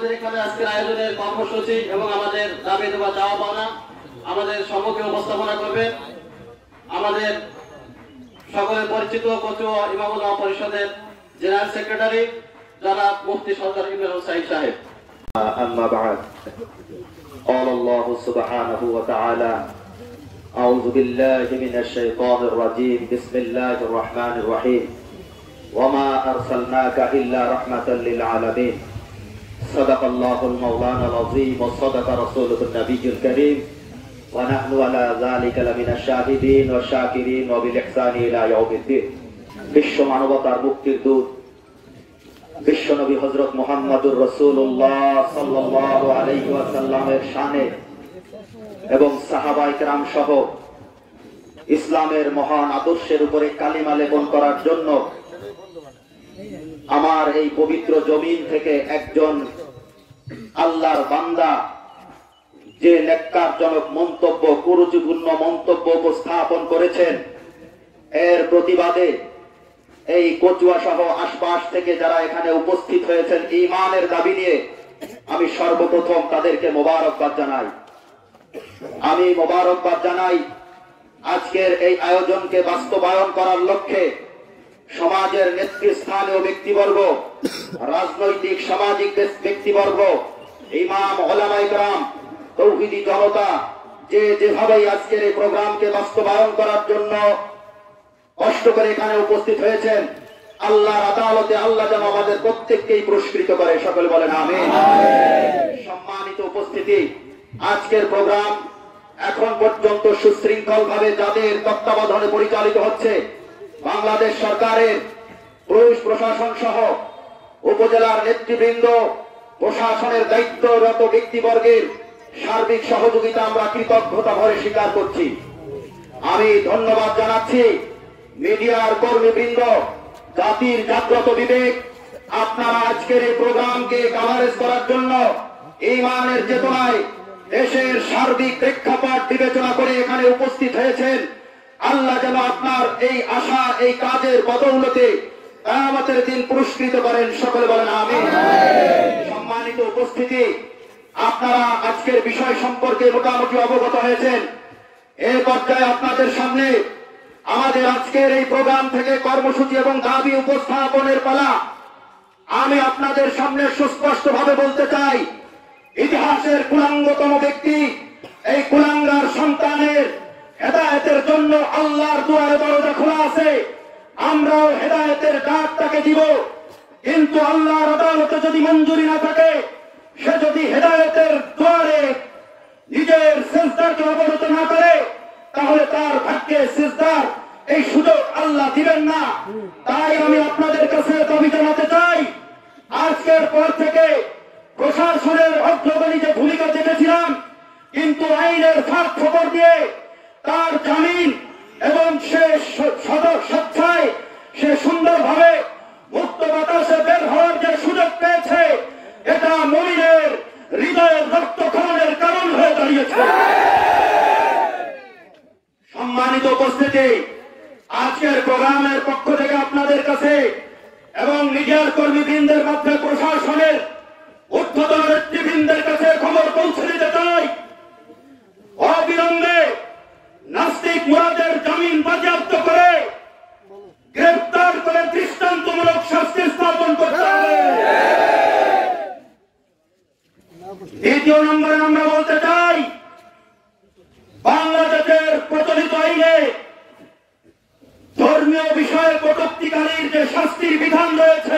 আমাদের এখানে আজকের আয়োজনের কর্মসূচি এবং আমাদের দাবি দেওয়া চাওয়া পাওনা আমাদের সম্মুখে উপস্থাপনা করবেন আমাদের সকলের পরিচিত কচুয়া ইমাম উলামা পরিষদের জেনারেল সেক্রেটারি জনাব মুফতি সরদার ইবনে হুসাইন সাহেব। أما بعد قال الله سبحانه وتعالى أعوذ بالله من الشيطان الرجيم بسم الله الرحمن الرحيم وما أرسلناك إلا رحمة للعالمين صدق الله المولانا العظيم وصدق رسوله النبي الكريم ونحن على ذلك لمن الشاهدين والشاكرين وبالإحسان إلى يوم الدين বিশ্ব মানবতার মুক্তির দূত বিশ্বনবী হযরত মুহাম্মদুর রাসূলুল্লাহ সাল্লাল্লাহু আলাইহি ওয়াসাল্লামের শানে এবং সাহাবায়ে কেরাম সহ ইসলামের মহান আদর্শের উপরে কালিমা লেপন করার জন্য আমার এই পবিত্র জমিন থেকে একজন আল্লাহর বান্দা যে নেককারজনক মন্তব্য কুরুচিপূর্ণ মন্তব্য উপস্থাপন করেছেন এর প্রতিবাদে এই কচুয়া সহ আশপাশ থেকে যারা এখানে উপস্থিত হয়েছেন ঈমানের দাবি নিয়ে আমি সর্বপ্রথম তাদেরকে মোবারকবাদ জানাই। আমি মোবারকবাদ জানাই আজকের এই আয়োজনকে বাস্তবায়ন করার লক্ষ্যে সমাজের নেতৃস্থানীয় ব্যক্তিবর্গ, রাজনৈতিক সামাজিক ব্যক্তিবর্গ, ইমাম, উলামায়ে কেরাম, তৌহিদি জনতা যে যেভাবেই আজকের এই প্রোগ্রামকে বাস্তবায়ন করার জন্য কষ্ট করে এখানে উপস্থিত হয়েছেন, আল্লাহর আদালতে আল্লাহ যেন আমাদের প্রত্যেককেই পুরস্কৃত করে, সকলে বলেন আমিন। সম্মানিত উপস্থিতি, আজকের প্রোগ্রাম এখন পর্যন্ত সুশৃঙ্খল ভাবে যাদের তত্ত্বাবধানে পরিচালিত হচ্ছে, বাংলাদেশ সরকারের পুলিশ প্রশাসন সহ উপজেলার নেতৃবৃন্দ, প্রশাসনের দায়িত্বরত ব্যক্তিবর্গের সার্বিক সহযোগিতা আমরা কৃতজ্ঞতা ভরে স্বীকার করছি। আমি ধন্যবাদ জানাচ্ছি মিডিয়ার কর্মীবৃন্দ, জাতির জাগ্রত বিবেক, আপনারা আজকের এই প্রোগ্রামকে কভারেজ করার জন্য ঈমানের চেতনায় দেশের সার্বিক প্রেক্ষাপট বিবেচনা করে এখানে উপস্থিত হয়েছেন। আল্লাহ যেন আপনার এই আশা, এই কাজের বদৌলতে কিয়ামতের দিন পুরস্কৃত করেন, সকলে বলেন আমিন। সম্মানিত উপস্থিতি, আপনারা আজকের বিষয় সম্পর্কে মোটামুটি অবগত হয়েছেন। এই পর্যায়ে আপনাদের সামনে আমাদের আজকের এই প্রোগ্রাম থেকে কর্মসূচি এবং দাবি উপস্থাপনের পালা। আমি আপনাদের সামনে সুস্পষ্ট ভাবে বলতে চাই, ইতিহাসের কুলাঙ্গতম ব্যক্তি, এই কুলাঙ্গার সন্তানের হেদায়েতের জন্য আল্লাহর দুয়ারে দরজা খোলা আছে। আমরাও হেদায়েতের ডাক তাকে দিব, কিন্তু আল্লাহর আদালতে যদি মঞ্জুরি না থাকে, সে যদি হেদায়েতের দুয়ারে নিজের সিজদাকে অবনত না করে, তাহলে তার ভাগ্যে সিজদার এই সুযোগ আল্লাহ দিবেন না। তাই আমি আপনাদের কাছে দাবি জানাতে চাই, আজকের পর থেকে প্রশাসনের অগ্রগণী যে ভূমিকা দেখেছিলাম, কিন্তু আইনের ফাঁক খবর দিয়ে তার জামিন এবং সে স্বেচ্ছায় সে সুন্দরভাবে মুক্ত বাতাসে বের হওয়ার যে সুযোগ পেয়েছে, এটা মুমিনের হৃদয়ের রক্তক্ষরণের কারণ হয়ে দাঁড়িয়েছে। সম্মানিত উপস্থিতি, আজকের প্রোগ্রামের পক্ষ থেকে আপনাদের কাছে এবং মিডিয়ার কর্মীবৃন্দের মধ্যে প্রশাসনের ঊর্ধ্বতন নেতৃবৃন্দের কাছে খবর পৌঁছে দিতে চাই, অবিলম্বে নাস্তিক মুরাদের জামিন বাজেয়াপ্ত করে গ্রেফতার করে দৃষ্টান্তমূলক শাস্তি স্থাপন করতে হবে। দ্বিতীয় নম্বরে আমরা বলতে চাই, বাংলাদেশের প্রচলিত আইনে ধর্মীয় বিষয়ে কটূক্তিকারীর যে শাস্তির বিধান রয়েছে,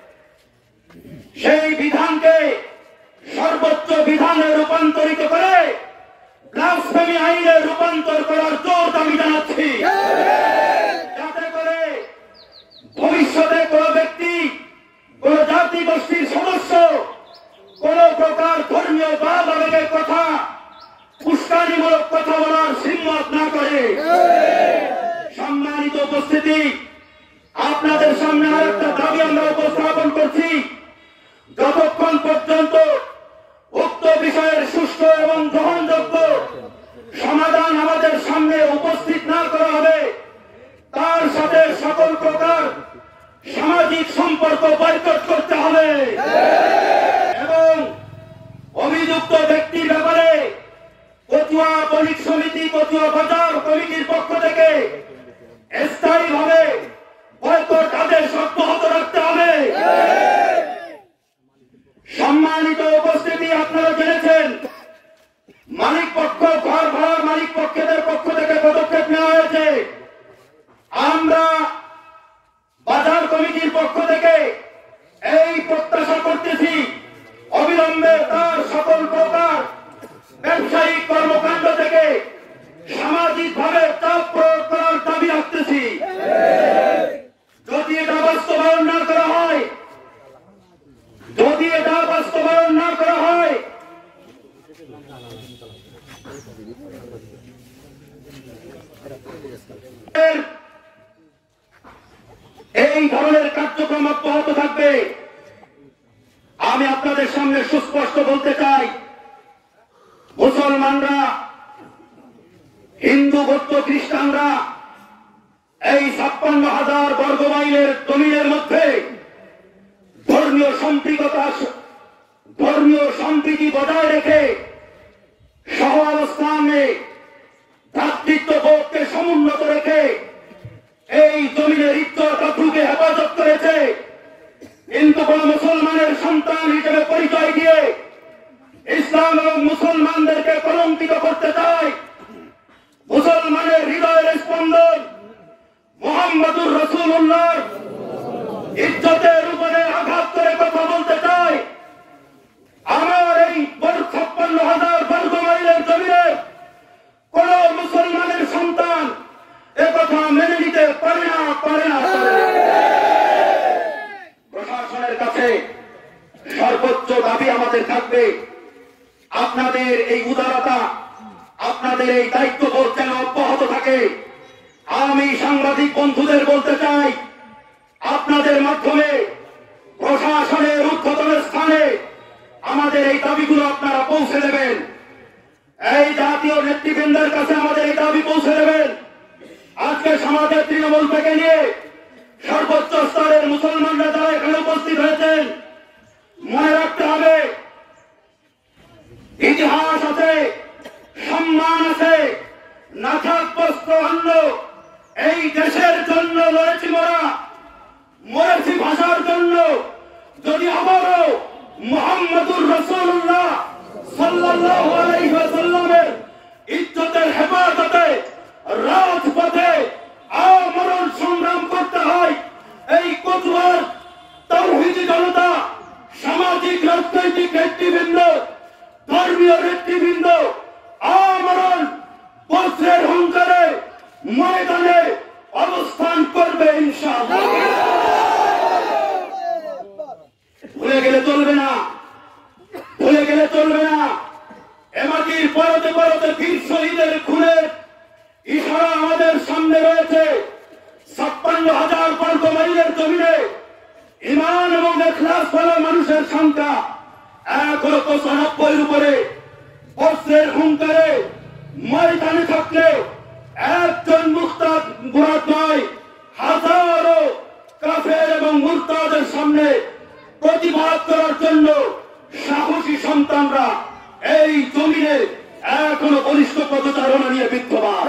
সেই বিধানকে সর্বোচ্চ বিধানে রূপান্তরিত করে ব্লাসফেমি আইনে রূপান্তর করার জোর দাবি জানাচ্ছি, যাতে করে ভবিষ্যতে কোন ব্যক্তি, কোন জাতি গোষ্ঠীর সদস্য কোন প্রকার ধর্মীয় বাদ আবেগের কথা, উস্কানিমূলক কথা বলার হিম্মত না করে। সম্মানিত উপস্থিতি, আপনাদের সামনে আরেকটা দাবি আমরা উপস্থাপন করছি, যতক্ষণ পর্যন্ত উক্ত বিষয়ের সুষ্ঠু এবং গ্রহণযোগ্য সমাধান আমাদের সামনে উপস্থিত না করা হবে, তার সাথে সকল প্রকার সামাজিক সম্পর্ক বয়কট করতে হবে এবং অভিযুক্ত ব্যক্তির ব্যাপারে কচুয়া বণিক সমিতি, কচুয়া বাজার কমিটির পক্ষ থেকে স্থায়ীভাবে বয়কট আদেশ অব্যাহত রাখতে হবে। সম্মানিত উপস্থিতি, আপনারা জেনেছেন মালিক পক্ষ, ঘর ভাড়ার মালিক পক্ষদের পক্ষ থেকে পদক্ষেপ নেওয়া হয়েছে। আমরা বাজার কমিটির পক্ষ থেকে এই প্রত্যাশা করতেছি অবিলম্বে তার সকল প্রকার ব্যবসায়িক কর্মকাণ্ড থেকে সামাজিকভাবে চাপ প্রয়োগ করার দাবি রাখতেছি। যদি এটা বাস্তবায়ন না করা হয়, এই ধরনের কার্যক্রম অব্যাহত থাকবে। আমি আপনাদের সামনে সুস্পষ্ট বলতে চাই, মুসলমানরা, হিন্দু, বৌদ্ধ, খ্রিস্টানরা এই 56,000 বর্গ মাইলের জমিনের মধ্যে ধর্মীয় সম্প্রীতি বজায় রেখে সহ অবস্থানে ভ্রাতৃত্ববোধকে সমুন্নত রেখে এই জমিনের ইজ্জত আবরুকে হেফাজত করেছে। কিন্তু কোন মুসলমানের সন্তান হিসেবে পরিচয় দিয়ে ইসলাম এবং মুসলমানদেরকে কলঙ্কিত করতে চায়, মুসলমানের হৃদয়ের স্পন্দন মুহাম্মদুর রাসূলুল্লাহ ইজ্জতের উপরে আঘাত করে কথা বলতে চায়, আমার এই 56,000 বর্গ মাইলের জমিনে কোন মুসলমানের সন্তান একথা মেনে নিতে পারে না। প্রশাসনের কাছে সর্বোচ্চ দাবি আমাদের থাকবে, আপনাদের এই উদারতা, আপনাদের এই দায়িত্ববোধ যেন অব্যাহত থাকে। আমি সাংবাদিক বন্ধুদের বলতে চাই, আপনাদের মাধ্যমে প্রশাসনের ঊর্ধ্বতন স্থানে আমাদের এই দাবিগুলো আপনারা পৌঁছে দেবেন। এই জাতীয় নেতৃবৃন্দের কাছে আমাদের এই দাবি পৌঁছে দেবেন। আজকে সমাজের তৃণমূল থেকে নিয়ে সর্বোচ্চ স্তরের মুসলমানরা যারা এখানে উপস্থিত হয়েছেন, মনে রাখতে হবে ইতিহাস আছে, সম্মান আছে, না থাক বস্ত্র অন্য, এই দেশের জন্য লড়েছি, মরেছি ভাষার জন্য। যদি আবারও মুহাম্মদুর রাসূলুল্লাহ সাল্লাল্লাহু আলাইহি ওয়াসাল্লামের ইজ্জতের হেফাজতে রাজপথে আমরণ সংগ্রাম করতে হয়, এই কচুয়ার তাওহীদি জনতা, সামাজিক রাজনৈতিক নেতৃবৃন্দ, ধর্মীয় নেতৃবৃন্দ আমরণ বজ্রের হুঙ্কারে ময়দানে অবস্থান করবে ইনশাআল্লাহ। ভুলে গেলে চলবে না। এমাটির পরতে পরতে বীর শহীদের খুনের ইশারা আমাদের সামনে রয়েছে। 56,000 বর্গ মাইলের জমিনে ঈমান এবং ইখলাস ওয়ালা মানুষের সংখ্যা 195 উপরে। বজ্রের হুঙ্কারে ময়দানে থাকলে একজন মুরতাদ নয়, হাজারো কাফের এবং মুরতাদের সামনে প্রতিবাদ করার জন্য সাহসী সন্তানরা এই জমিনে এখনো বলিষ্ঠ পদচারণা নিয়ে বিদ্যমান।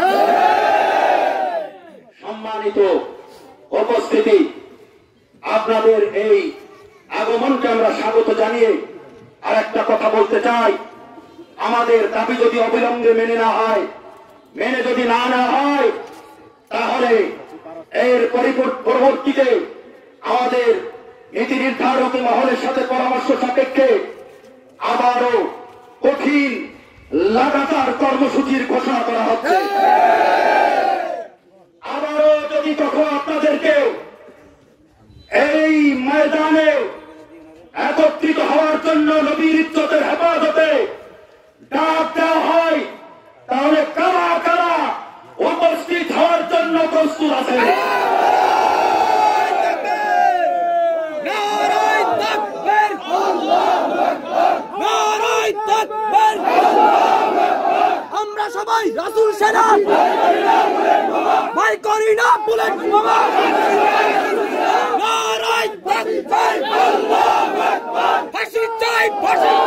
সম্মানিত উপস্থিতি, আপনাদের এই আগমনকে আমরা স্বাগত জানিয়ে আর একটা কথা বলতে চাই, আমাদের দাবি যদি অবিলম্বে মেনে যদি না হয়, তাহলে এর পরবর্তীতে আমাদের নীতি নির্ধারক মহলের সাথে পরামর্শ সাপেক্ষে আবারও কঠিন লাগাতার কর্মসূচির ঘোষণা করা হচ্ছে। আবারও যদি কখনো আপনাদেরকে এই ময়দানে একত্রিত হওয়ার জন্য নবীর ইজ্জতের হেফাজতে ডাক দেওয়া হয়, তাহলে কারা কারা উপস্থিত হওয়ার জন্য প্রস্তুত আছে? আমরা সবাই রাসূল সেনা ভাই করি না বুলেট বোমা। নারায়ে তাকবীর, আল্লাহু আকবার, ফাঁসি চাই, ফাঁসি